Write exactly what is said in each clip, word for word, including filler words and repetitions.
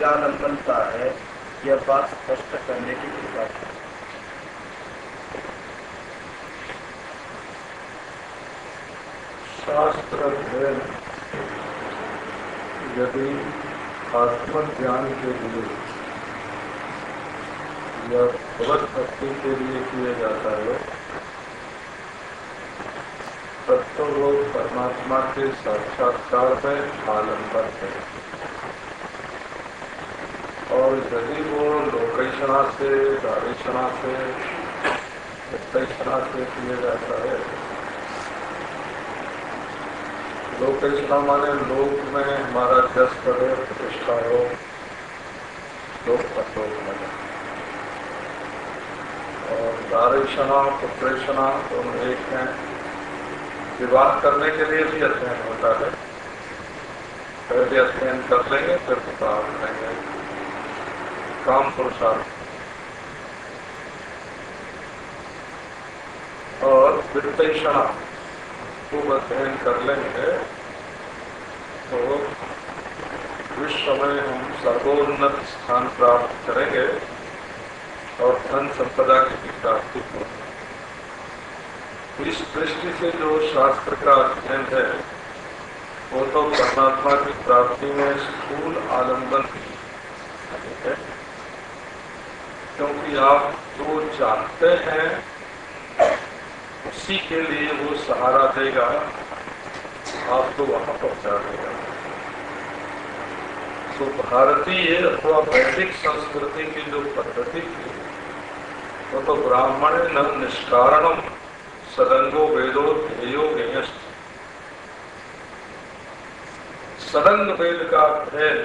निरालंबनता है, यह बात स्पष्ट करने की कृपा है। शास्त्र अध्ययन यदि आत्मज्ञान के लिए या भगवत भक्ति के लिए किया जाता है तब तो वो परमात्मा के साक्षात्कार में आलंबन है, और यदि वो लोकेशना से, दारेशना से, वित्तेशना से किया जाता है, लोकेशना माने लोक में हमारा जस करे, प्रतिष्ठा हो, लोक परलोक में, और दारेशना, पुत्रेशना दोनों एक हैं। विवाह करने के लिए भी अध्ययन होता है, पहले अध्ययन कर लेंगे फिर विवाह करेंगे, काम पुरुषार्थ। और वित्तेषणा खूब अध्ययन कर लेंगे तो विश्व में हम सर्वोन्नत स्थान प्राप्त करेंगे और धन संपदा की प्राप्ति होगी। इस दृष्टि से जो शास्त्र का अध्ययन है वो तो परमात्मा की प्राप्ति में स्थूल आलंबन है, क्योंकि आप जो चाहते हैं उसी के लिए वो सहारा देगा, आपको वहां पहुंचा देगा। तो भारतीय अथवा वैदिक संस्कृति की जो पद्धति थी वो तो ब्राह्मण न निष्कारणम सदंगो वेदो ध्येयो ज्ञेयश्च। सदंग वेद का अध्ययन,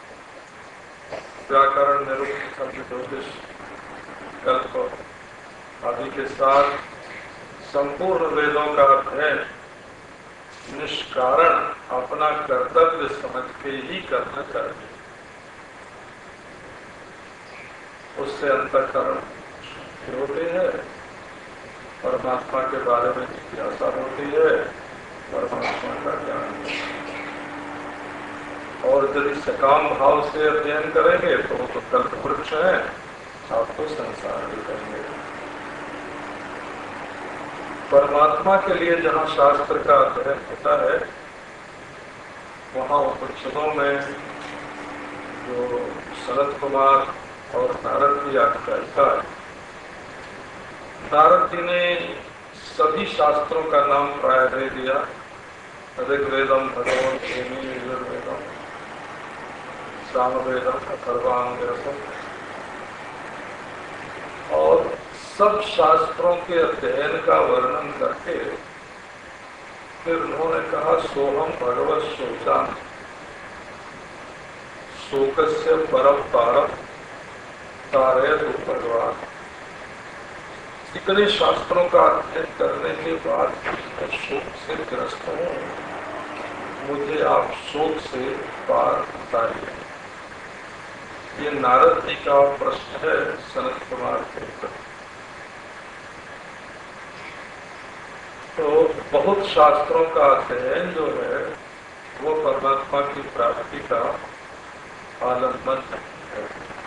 व्याकरण, निरुक्त, शब्द, ज्योतिष, कल्प आदि के साथ संपूर्ण वेदों का अध्ययन निष्कारण अपना कर्तव्य समझ के ही करना चाहिए। उससे अंतःकरण होती है, परमात्मा के बारे में जिज्ञासा होती है, परमात्मा का ज्ञान होता है। और यदि सकाम भाव से अध्ययन करेंगे तो वो तो कल्प वृक्ष है, आपको संसार भी करेंगे। परमात्मा के लिए जहाँ शास्त्र का अध्ययन होता है वहाँ उपनिषदों में जो सनत कुमार और नारद की आख्यायिका है, नारद जी ने सभी शास्त्रों का नाम प्राय दे दिया। ऋग्वेदम, भगवत गीता, यजुर्वेदम, सामवेदम, अथर्वांगिरसम, और सब शास्त्रों के अध्ययन का वर्णन करके फिर उन्होंने कहा सोहम भगवत शोचा शोकस्य परम तारम तारे तो भगवान। इतने शास्त्रों का अध्ययन करने के बाद मैं शोक से ग्रस्त हूँ, मुझे आप शोक से पार बताइए। ये नारद जी का प्रश्न है सनत कुमार के प्रति। तो बहुत शास्त्रों का अध्ययन जो है वो परमात्मा की प्राप्ति का आलंबन है।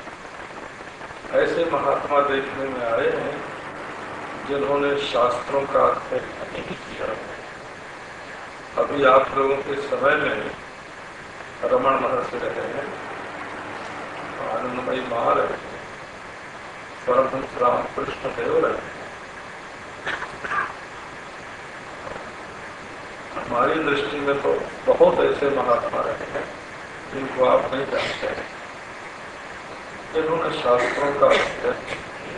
ऐसे महात्मा देखने में आए हैं जिन्होंने शास्त्रों का अध्ययन नहीं किया। अभी आप लोगों के समय में रमण महर्षि रहे हैं, आनंदमयी मां रहे, परमहंस रामकृष्ण देव रहे। हमारी दृष्टि में तो बहुत ऐसे महात्मा रहे हैं जिनको आप नहीं जानते हैं, जिन्होंने शास्त्रों का अध्ययन।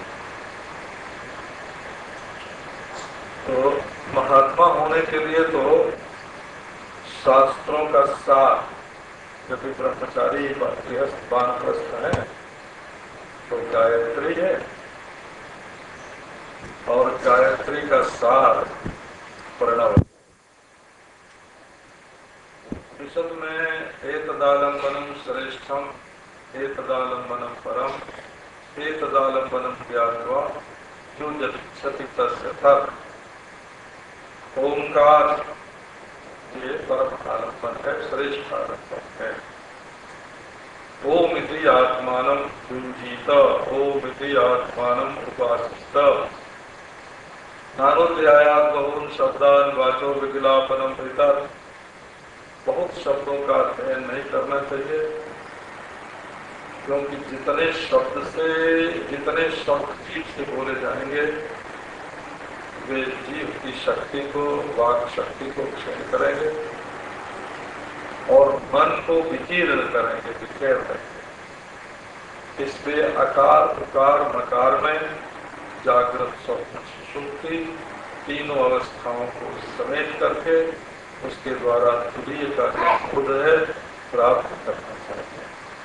तो महात्मा होने के लिए तो शास्त्रों का सार, यदि ब्रह्मचारी गृहस्थ वानप्रस्थ है तो गायत्री है, और गायत्री का सार प्रणव। उपनिषद में एतदालंबनम श्रेष्ठम, एतदालंबनम परम, एतदालंबनम ज्ञात्वा जो जति तस्य तत्। ओंकार ये परम आलंबन है, श्रेष्ठ आलंबन है। ओम इति आत्मानं युञ्जीत, ओम इति आत्मानं उपासित। नानोध्यायात् बहून् शब्दान् वाचो विकलापनम भीतर। बहुत शब्दों का अध्ययन नहीं करना चाहिए, क्योंकि जितने शब्द से जितने शब्द जीव से बोले जाएंगे वे जीव की शक्ति को, वाक शक्ति को क्षीण करेंगे और मन को विकीर्ण करेंगे, विखेर देंगे। इसलिए आकार उकार मकार में जागृत स्वप्न सुषुप्ति तीनों अवस्थाओं को समेट करके उसके द्वारा तुरीय का खुद है प्राप्त करना चाहिए।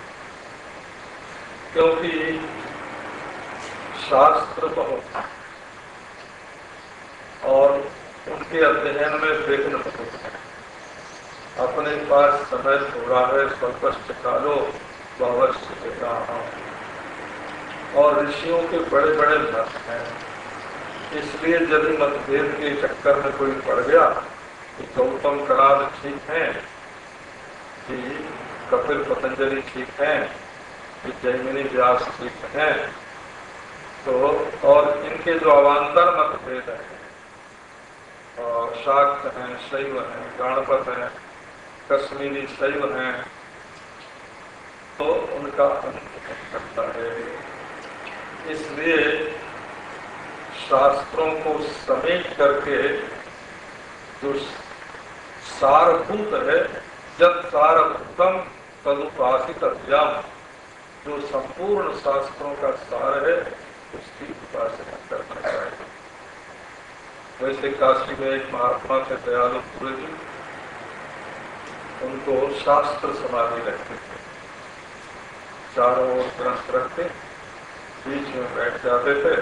क्योंकि शास्त्र बहुत है और उनके अध्ययन में विघ्न बहुत है। अपने पास समय थोड़ा है, स्वल्पश्च कालो बहुवर्ष और ऋषियों के बड़े बड़े मत हैं। इसलिए यदि मतभेद के चक्कर में कोई पड़ गया कि गौतम कणाद ठीक है, कि कपिल पतंजलि ठीक है, कि जैमिनी व्यास ठीक है, तो और इनके जो अवान्तर मतभेद हैं और शाक्त हैं, शैव हैं, गणपत हैं, कश्मीरी शैव हैं, तो उनका अंत करता है। इसलिए शास्त्रों को समेट करके जो सारभूत है, जब सारभूतम तदुपासित अध्याम, जो संपूर्ण शास्त्रों का सार है उसकी उपासना करना चाहिए। वैसे काशी में एक महात्मा थे दयालु पूरे जी, उनको शास्त्र समाधि रखते थे। चारों ओर ग्रंथ रखते, बीच में बैठ जाते थे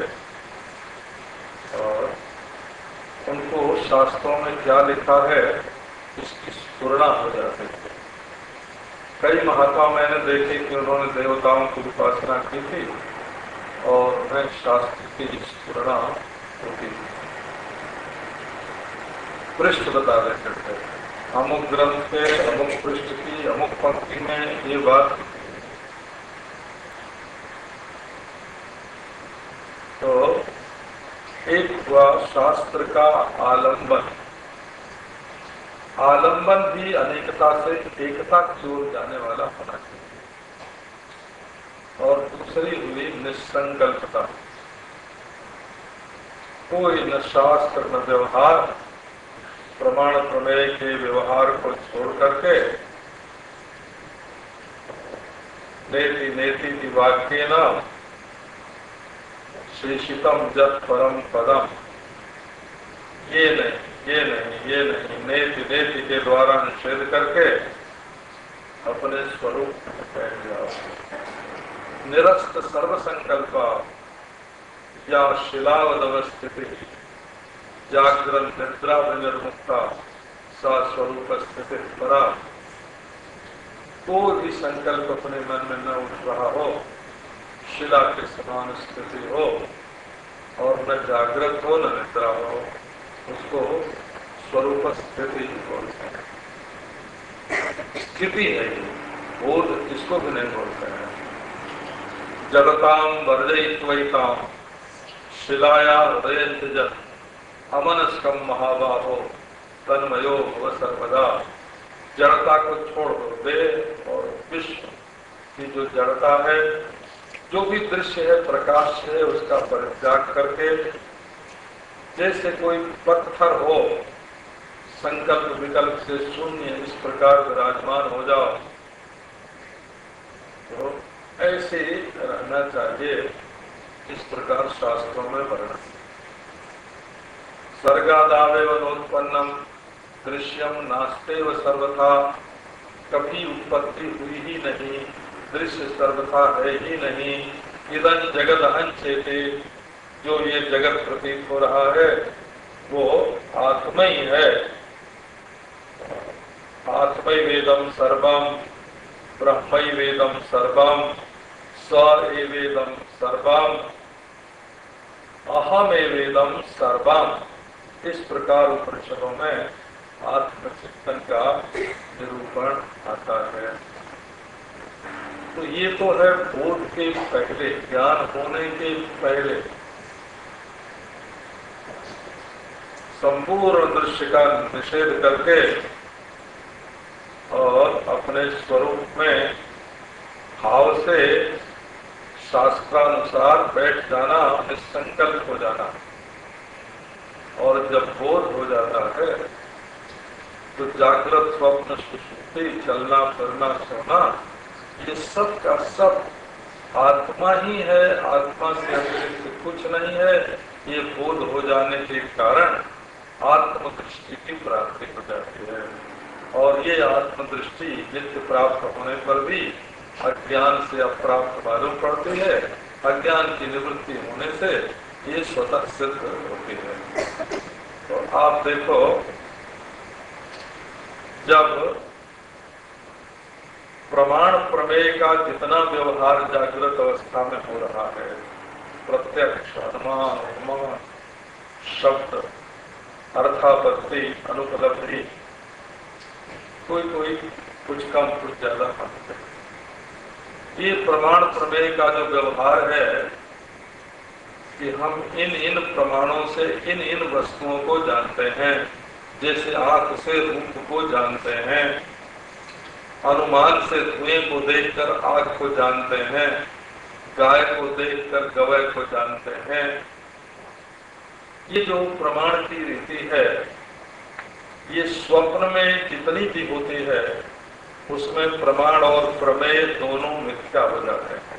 और उनको शास्त्रों में क्या लिखा है इसकी स्फुरणा हो जाती थी। कई महात्मा मैंने देखे कि उन्होंने देवताओं की उपासना की थी और उन्हें शास्त्र की स्फुरणा होती थी। पृष्ठ बता देते थे, अमुक ग्रंथ के अमुक पृष्ठ की अमुक पंक्ति में ये बात। तो एक हुआ शास्त्र का आलंबन। आलंबन भी अनेकता से एकता की ओर जाने वाला होना चाहिए। और दूसरी हुई निसंकल्पता। कोई न शास्त्र न व्यवहार, प्रमाण प्रमेय के व्यवहार को छोड़ करके नेति नेति की वाक्य न शेषितम जत परम पदम, ये नहीं ये नहीं ये नहीं, नेति नेति के द्वारा निषेध करके अपने स्वरूप में बैठ जाओ। निरस्त सर्वसंकल्प या शिलावदवस्थिति जागृत निद्रा विनिर्मुक्ता सा स्वरूप स्थिति परा। कोई भी संकल्प अपने मन में न उठ रहा हो, शिला के समान स्थिति हो और न जागृत हो न निद्रा हो, उसको स्वरूप स्थिति बोलते हैं। स्थिति है ये, बोध इसको भी नहीं बोलते हैं। जगताम वर्जयित्वैताम शिलाया हृदय जन अमनस्कम महाबाहो तन्मयो भव सर्वदा। जड़ता को छोड़ दो, देह और विश्व की जो जड़ता है, जो भी दृश्य है प्रकाश है, उसका परित्याग करके जैसे कोई पत्थर हो, संकल्प विकल्प से शून्य, इस प्रकार विराजमान हो जाओ। तो ऐसे रहना चाहिए, इस प्रकार शास्त्रों में वर्णन। सर्गादावेव नोत्पन्नम दृश्यम नास्तेव सर्वथा। कभी उत्पत्ति हुई ही नहीं, दृश्य सर्वथा है ही नहीं। इदं जगत अहंचेते, जो ये जगत प्रतीत हो रहा है वो आत्मा ही है। आत्मैवेदम सर्वम ब्रह्मैवेदम सर्वम स एवेदम सर्वम अहमेवेदम सर्वम। इस प्रकार उपनिषदों में आत्मचिंतन का निरूपण आता है। तो ये तो है बोध के पहले, ज्ञान होने के पहले संपूर्ण दृश्य का निषेध करके और अपने स्वरूप में भाव से शास्त्रानुसार बैठ जाना, निसंकल्प हो जाना। और जब बोध हो जाता है तो जागृत स्वप्न सुषुप्ति, चलना फिरना सोना, ये सब का सब आत्मा ही है, आत्मा से अतिरिक्त कुछ नहीं है। ये बोध हो जाने के कारण आत्मदृष्टि की प्राप्ति हो जाती है। और ये आत्मदृष्टि नित्य प्राप्त होने पर भी अज्ञान से अप्राप्त मालूम पड़ती है। अज्ञान की निवृत्ति होने से ये स्वतः सिद्ध होती है। तो आप देखो, जब प्रमाण प्रमेय का जितना व्यवहार जागृत अवस्था में हो रहा है, प्रत्यक्ष, अनुमान, उपमान, शब्द, अर्थापत्ति, अनुपलब्धि, कोई कोई कुछ कम कुछ ज्यादा मानते हैं। ये प्रमाण प्रमेय का जो व्यवहार है कि हम इन इन प्रमाणों से इन इन वस्तुओं को जानते हैं। जैसे आंख से रूप को जानते हैं, अनुमान से धुएं को देखकर आग को जानते हैं, गाय को देखकर गवय को जानते हैं। ये जो प्रमाण की रीति है, ये स्वप्न में जितनी भी होती है उसमें प्रमाण और प्रमेय दोनों मिथ्या हो जाते हैं।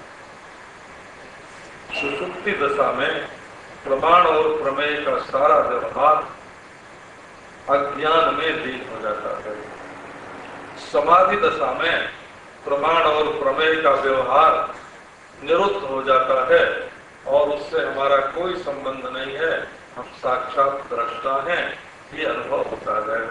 सुषुप्ति दशा में प्रमाण और प्रमेय का सारा व्यवहार अज्ञान में लीन हो जाता है। समाधि दशा में प्रमाण और प्रमेय का व्यवहार निरुद्ध हो जाता है और उससे हमारा कोई संबंध नहीं है, हम साक्षात दृष्टा हैं, ये अनुभव होता है।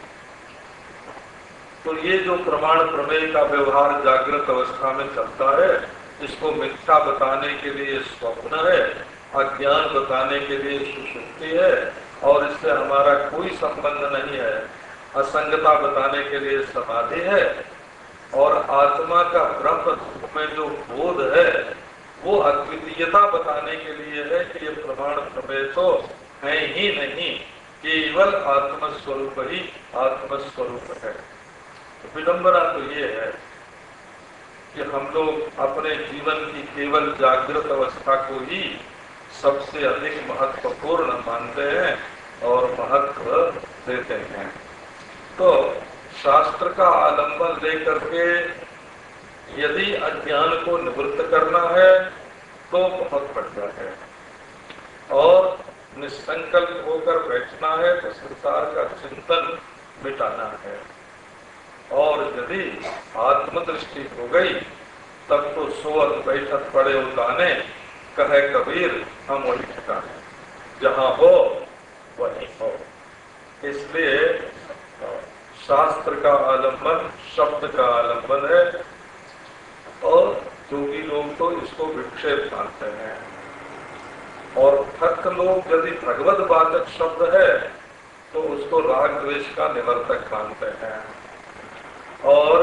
तो ये जो प्रमाण प्रमेय का व्यवहार जागृत अवस्था में चलता है, इसको मिथ्या बताने के लिए स्वप्न है, अज्ञान बताने के लिए सुषुप्ति है, और इससे हमारा कोई संबंध नहीं है। असंगता बताने के लिए समाधि है, और आत्मा का ब्रह्म में जो बोध है वो अद्वितीयता बताने के लिए है कि ये प्रमाण प्रमेय तो है ही नहीं, केवल आत्मस्वरूप ही आत्मस्वरूप है। तो विडंबना तो ये है कि हम लोग अपने जीवन की केवल जागृत अवस्था को ही सबसे अधिक महत्वपूर्ण मानते हैं और महत्व देते हैं। तो शास्त्र का आलंबन लेकर के यदि अज्ञान को निवृत्त करना है तो बहुत बढ़िया है, और निसंकल्प होकर बैठना है तो संसार का चिंतन मिटाना है। और यदि आत्मदृष्टि हो गई तब तो सोअत बैठक पड़े उताने, कहे कबीर हम वही ठिकाने, जहाँ हो वही हो। इसलिए शास्त्र का आलंबन शब्द का आलंबन है, और जोगी लोग तो इसको विक्षेप मानते हैं। और भक्त लोग यदि भगवत वाचक शब्द है तो उसको राग द्वेष का निवर्तक मानते हैं। और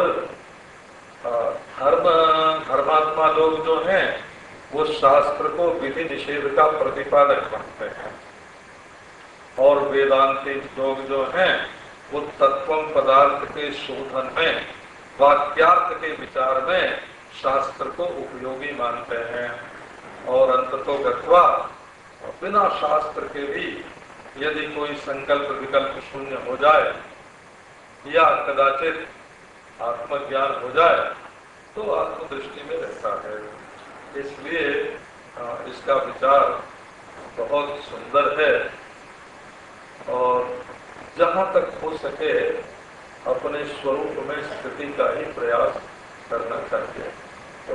धर्म धर्मात्मा लोग जो हैं वो शास्त्र को विधि निषेध का प्रतिपादक मानते हैं। और वेदांती लोग जो हैं वो तत्व पदार्थ के शोधन में, वाक्यार्थ के विचार में शास्त्र को उपयोगी मानते हैं। और अंततो गत्वा बिना शास्त्र के भी यदि कोई संकल्प विकल्प शून्य हो जाए या कदाचित आत्मज्ञान हो जाए तो आत्मदृष्टि में रहता है। इसलिए इसका विचार बहुत सुंदर है, और जहाँ तक हो सके अपने स्वरूप में स्थिति का ही प्रयास करना चाहिए। तो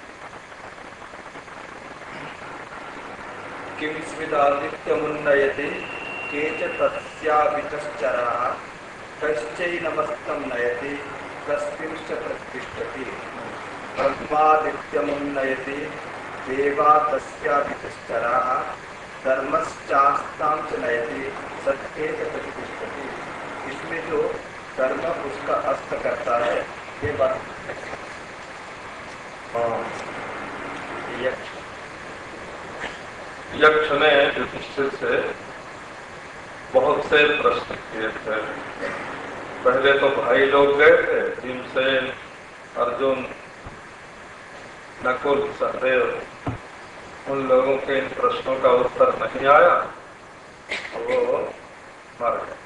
किं स्मिदादित्यमुन्नयति केच तस्याविचश्चराः कश्चैनमस्तं नयति कस्मिंश्च प्रतिष्ठति ब्रह्मादित्यमुन्नयति देवा तस्याविचश्चराः धर्मश्चास्तां च नयति सत्ये च प्रतिष्ठति। इसमें जो धर्म उसका अस्त करता है, ये बात हाँ, यक्ष यक्ष ने युधिष्ठिर से बहुत से प्रश्न किए थे। पहले तो भाई लोग गए थे, भीमसेन, अर्जुन, नकुल, सहदेव। उन लोगों के इन प्रश्नों का उत्तर नहीं आया, वो मर गए।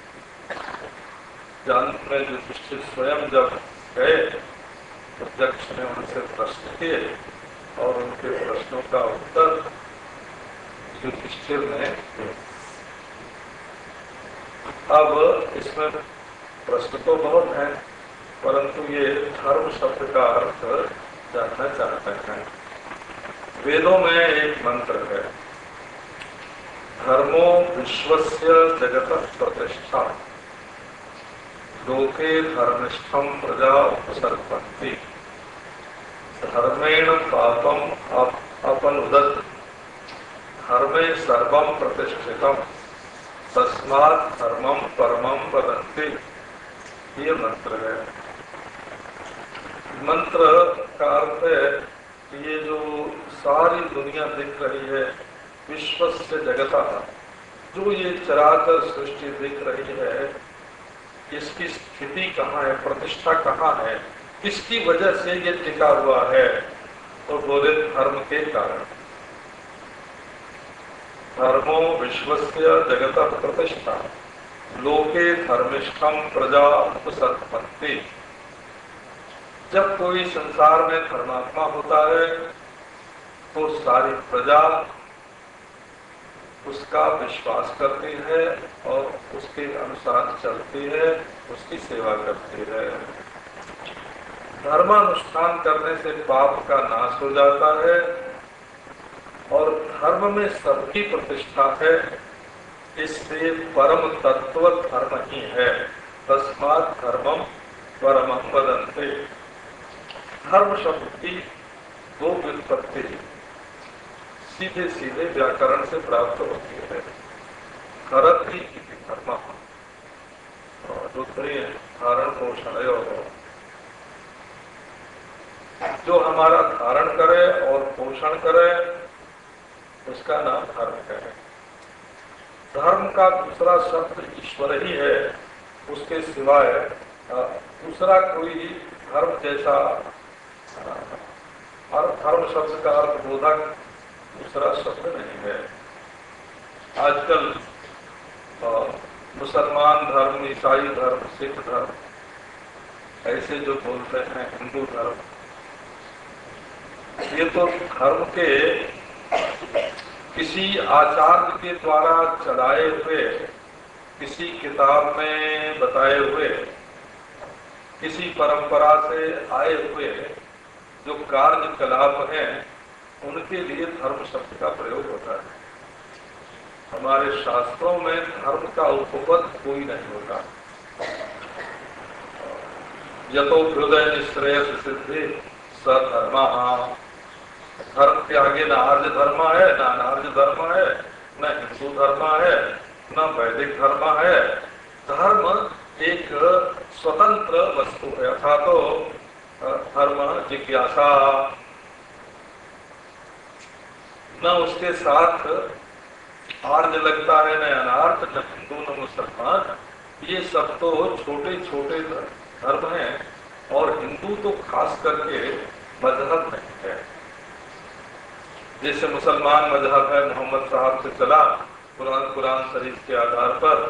जान में युधिष्ठिर स्वयं जब गए तो यक्ष ने उनसे प्रश्न किए और उनके प्रश्नों का उत्तर युधिष्ठिर ने दिया। अब इसमें प्रश्न तो बहुत हैं, परंतु ये धर्म शब्द का अर्थ जानना चाहते हैं। वेदों में एक मंत्र है, धर्मो विश्वस्य जगतः प्रतिष्ठा, लोके धर्मिष्ठम प्रजा उपसर्पन्ति, धर्मेण पापम अपनुदत्, धर्मे सर्वं प्रतिष्ठितम, तस्मात् धर्मम परमं वदन्ति। ये मंत्र है। मंत्र का अर्थ है कि ये जो सारी दुनिया दिख रही है, विश्वस्य जगतः, जो ये चराचर सृष्टि दिख रही है, इसकी स्थिति कहाँ है, प्रतिष्ठा कहाँ है, किसकी वजह से ये टिका हुआ है? तो बोले धर्म के कारण। धर्मो विश्वस्य जगतः प्रतिष्ठा, लोके धर्मिष्ठम प्रजा उपसर्पन्ति। जब कोई संसार में धर्मात्मा होता है तो सारी प्रजा उसका विश्वास करती है और उसके अनुसार चलती है, उसकी सेवा करती है। धर्मानुष्ठान करने से पाप का नाश हो जाता है और धर्म में सबकी प्रतिष्ठा है, इसलिए परम तत्व धर्म ही है। तस्मात् धर्मम परमं वदन्ति। धर्म शब्द की दो व्युत्पत्ति सीधे सीधे व्याकरण से प्राप्त होती है। धरती धर्म, दूसरी धारण पोषण। जो हमारा धारण करे और पोषण करे उसका नाम धर्म है। धर्म का दूसरा शब्द ईश्वर ही है, उसके सिवाय दूसरा कोई धर्म जैसा धर्म शब्द का अर्थ बोधक दूसरा शब्द नहीं है। आजकल मुसलमान धर्म, ईसाई धर्म, सिख धर्म, ऐसे जो बोलते हैं हिंदू धर्म, ये तो धर्म के किसी आचार्य के द्वारा चलाए हुए, किसी किताब में बताए हुए, किसी परंपरा से आए हुए जो कार्यकलाप हैं, उनके लिए धर्म शब्द का प्रयोग होता है। हमारे शास्त्रों में धर्म का उपपद कोई नहीं होता। यतो हृदय निश्रेयस सिद्धि सधर्मा। धर्म के आगे न आर्य धर्म है, न अनार्य धर्म है, न हिंदू धर्म है, न वैदिक धर्म है। धर्म एक स्वतंत्र वस्तु है। अथा तो धर्म जिज्ञासा, न उसके साथ आर्य लगता है, न अनार्थ, न हिंदू, न मुसलमान। ये सब तो छोटे छोटे धर्म हैं और हिंदू तो खास करके मजहब नहीं है। जैसे मुसलमान मजहब है, मोहम्मद साहब से चला कुरान कुरान शरीफ के आधार पर,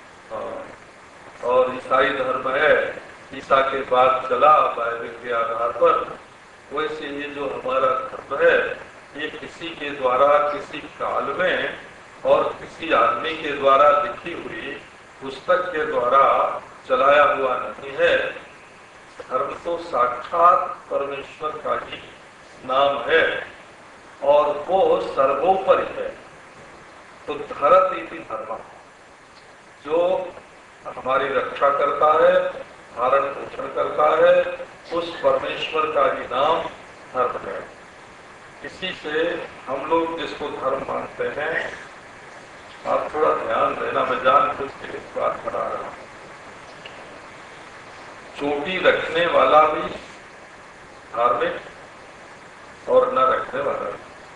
और ईसाई धर्म है, ईसा के बाद चला बाइबल के आधार पर। वैसे ये जो हमारा धर्म है, ये किसी के द्वारा किसी काल में और किसी आदमी के द्वारा लिखी हुई पुस्तक के द्वारा चलाया हुआ नहीं है। धर्म तो साक्षात परमेश्वर का ही नाम है और वो सर्वोपरि है। तो धरती की धर्म जो हमारी रक्षा करता है, धारण पोषण करता है, उस परमेश्वर का ही नाम धर्म है। इसी से हम लोग जिसको धर्म मानते हैं, आप थोड़ा ध्यान देना, मैं जानबूझ के इस बात बता रहा हूं। चोटी रखने वाला भी धार्मिक रखने वाला,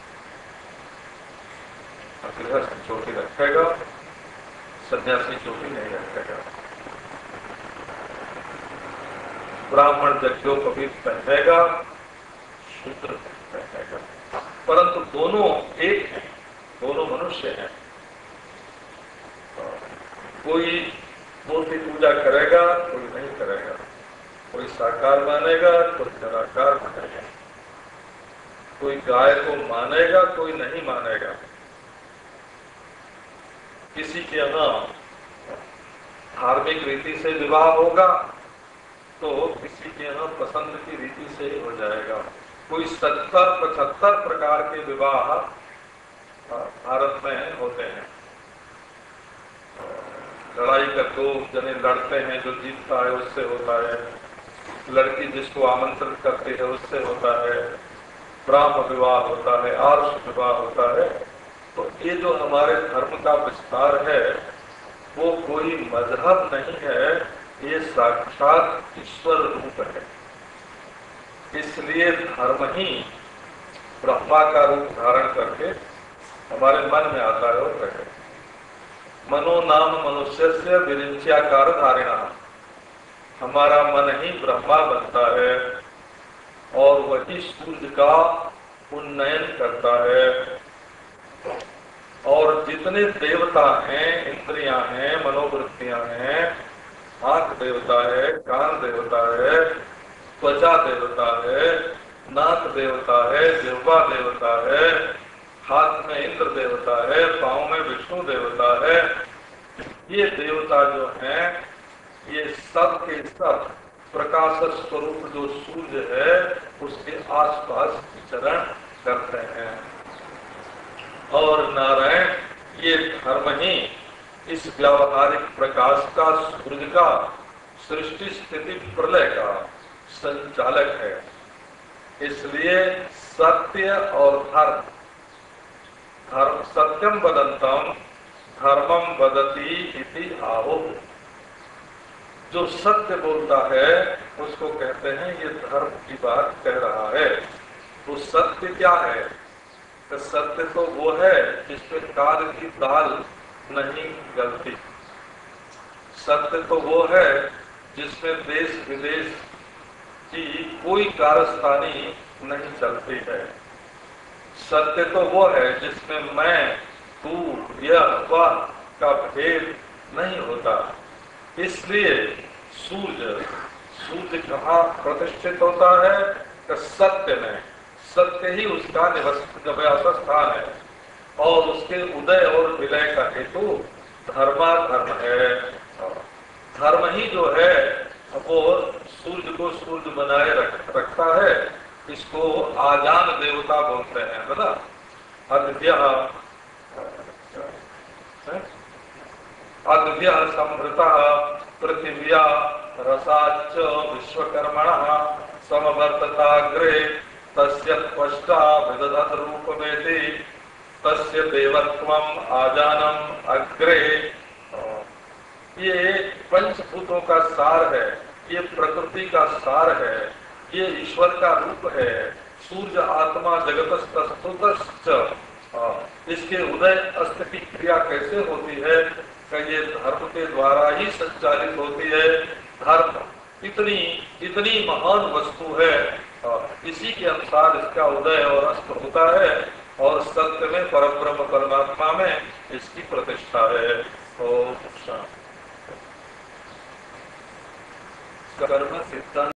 गृहस्थ चोटी रखेगा, सन्यासी चोटी नहीं रखेगा। ब्राह्मण यज्ञोपवीत पहनेगा, शूद्र पहनेगा, परंतु दोनों एक हैं, दोनों मनुष्य हैं। कोई मूर्ति पूजा करेगा, कोई नहीं करेगा, कोई साकार मानेगा, कोई निराकार मानेगा, कोई गाय को मानेगा, कोई नहीं मानेगा। किसी के यहाँ धार्मिक रीति से विवाह होगा तो किसी के यहाँ पसंद की रीति से ही हो जाएगा। कोई सत्तर पचहत्तर प्रकार के विवाह भारत में होते हैं। लड़ाई का दो जने लड़ते हैं, जो जीतता है उससे होता है, लड़की जिसको आमंत्रित करती है उससे होता है, ब्राह्म विवाह होता है, आर्ष विवाह होता है। तो ये जो हमारे धर्म का विस्तार है वो कोई मजहब नहीं है, ये साक्षात ईश्वर रूप है। इसलिए धर्म ही ब्रह्मा का रूप धारण करके हमारे मन में आता है और कहे मनो नाम मनुष्य से विरिंच्याकार धारिणा। हमारा मन ही ब्रह्मा बनता है और वही सूर्य का उन्नयन करता है। और जितने देवता हैं, इंद्रियां हैं, मनोवृत्तियां हैं, आंख देवता है, कान देवता है, त्वचा देवता है, नाक देवता है, जिह्वा देवता है, हाथ में इंद्र देवता है, पांव में विष्णु देवता है। ये देवता जो हैं ये सब के सब प्रकाश स्वरूप जो सूर्य है उसके आसपास विचरण करते हैं। और नारायण ये धर्म ही इस व्यावहारिक प्रकाश का, सूर्य का, सृष्टि स्थिति प्रलय का संचालक है। इसलिए सत्य और धर्म, धर्म सत्यम वदंतम धर्मम वदति इति आहो। जो सत्य बोलता है उसको कहते हैं ये धर्म की बात कह रहा है। तो सत्य क्या है? तो सत्य तो वो है जिसपे काल की दाल नहीं गलती। सत्य तो वो है जिसमें देश विदेश की कोई कारस्तानी नहीं चलती है। सत्य तो वो है जिसमें मैं, तू, यह, वह का भेद नहीं होता। इसलिए सूर्य सूर्य कहाँ प्रतिष्ठित होता है? कि सत्य में। सत्य ही उसका निवास स्थान है और उसके उदय और विलय का हेतु धर्मा धर्म है। धर्म ही जो है वो सूर्य को सूर्य बनाए रख, रखता है। इसको आजान देवता बोलते हैं, बता अद्य अद्य संभृता पृथिव्या रसाच विश्वकर्मणः समवर्तताग्रे तस्य त्वष्टा विदधत रूपमेति तस्य देवत्वम आजानम अग्रे। ये पंचभूतों का सार है, ये प्रकृति का सार है, ये ईश्वर का रूप है। सूर्य आत्मा जगतस्तुतश्च। इसके उदय अस्त की क्रिया कैसे होती है? कि ये धर्म के द्वारा ही संचालित होती है। धर्म इतनी इतनी महान वस्तु है, इसी के अनुसार इसका उदय और अस्त होता है और सत्य में परब्रह्म परमात्मा में इसकी प्रतिष्ठा है। ओम शांति। कर्म सिद्धांत